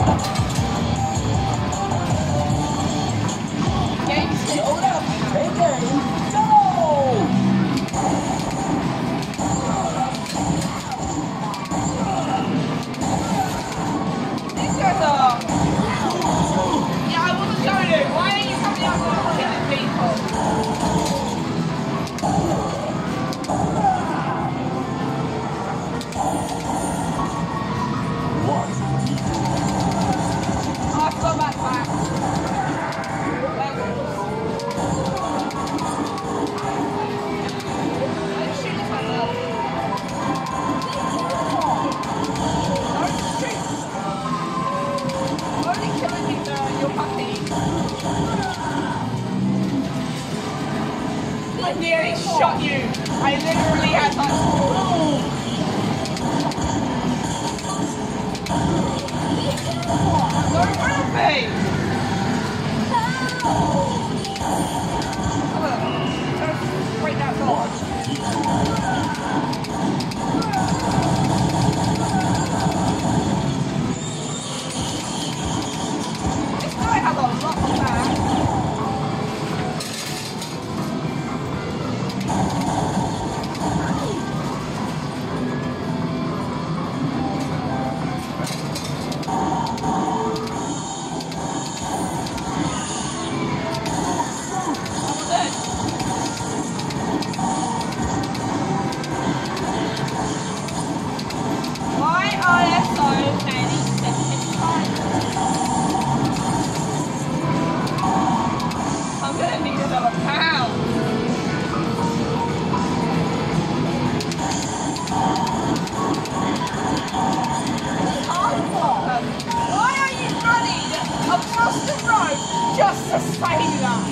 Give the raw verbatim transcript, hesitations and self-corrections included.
Load up, take aim, go! These guys are... Yeah, I wasn't showing it. Why are you coming out and killing people? I've got that back. Let's shoot this one up. Don't shoot. Only killing is uh, your puppy. I nearly shot you. I literally had like... Don't hurt me! Come on. Don't break that door. This guy has a lot of that. Why are there so many second times? I'm gonna need another pound. Why are you running across the road just to say that?